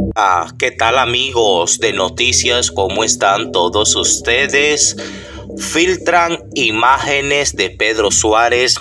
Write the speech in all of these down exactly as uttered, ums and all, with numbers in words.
Ah, ¿qué tal amigos de noticias? ¿Cómo están todos ustedes? Filtran imágenes de Pedro Suárez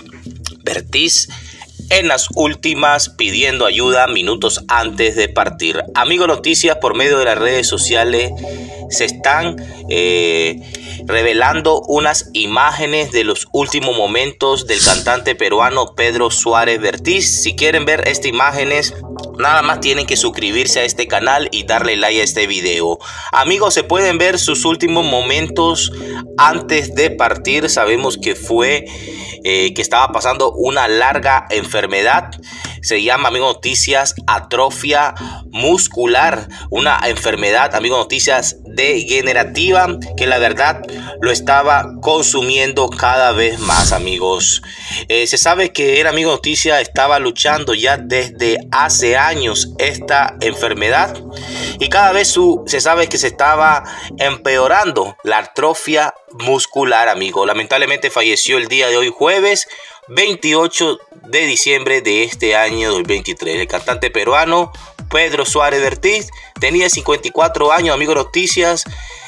Vértiz en las últimas pidiendo ayuda minutos antes de partir. Amigos noticias, por medio de las redes sociales se están eh, revelando unas imágenes de los últimos momentos del cantante peruano Pedro Suárez Vértiz. Si quieren ver estas imágenes, nada más tienen que suscribirse a este canal y darle like a este video. Amigos, se pueden ver sus últimos momentos antes de partir. Sabemos que fue eh, que estaba pasando una larga enfermedad. Se llama, amigos noticias, atrofia muscular, una enfermedad, amigos noticias, degenerativa, que la verdad lo estaba consumiendo cada vez más, amigos. Eh, se sabe que el amigo noticia estaba luchando ya desde hace años esta enfermedad y cada vez su, se sabe que se estaba empeorando la atrofia muscular, amigo. Lamentablemente falleció el día de hoy, jueves veintiocho de diciembre de este año dos mil veintitrés. El cantante peruano Pedro Suárez Vértiz tenía cincuenta y cuatro años, amigos noticias.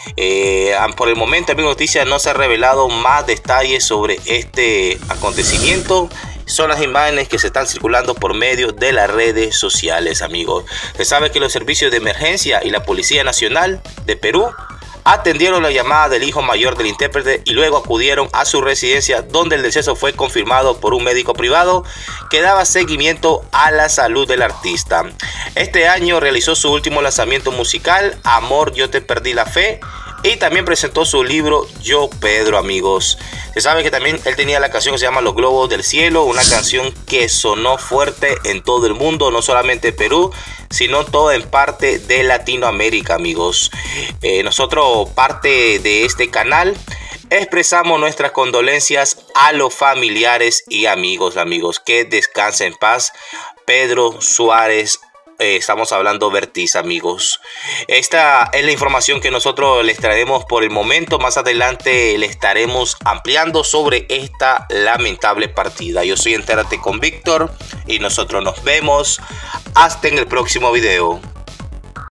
Eh, por el momento, amigos noticias, no se ha revelado más detalles sobre este acontecimiento. Son las imágenes que se están circulando por medio de las redes sociales, amigos. Se sabe que los servicios de emergencia y la Policía Nacional de Perú atendieron la llamada del hijo mayor del intérprete y luego acudieron a su residencia, donde el deceso fue confirmado por un médico privado que daba seguimiento a la salud del artista. Este año realizó su último lanzamiento musical, Amor, yo te perdí la fe, y también presentó su libro Yo Pedro, amigos. Se sabe que también él tenía la canción que se llama Los Globos del Cielo, una canción que sonó fuerte en todo el mundo, no solamente Perú, sino todo en parte de Latinoamérica, amigos. Eh, nosotros, parte de este canal, expresamos nuestras condolencias a los familiares y amigos, amigos. Que descanse en paz Pedro Suárez. Eh, estamos hablando Vértiz, amigos. Esta es la información que nosotros les traemos por el momento. Más adelante le estaremos ampliando sobre esta lamentable partida. Yo soy Entérate con Víctor y nosotros nos vemos hasta en el próximo video.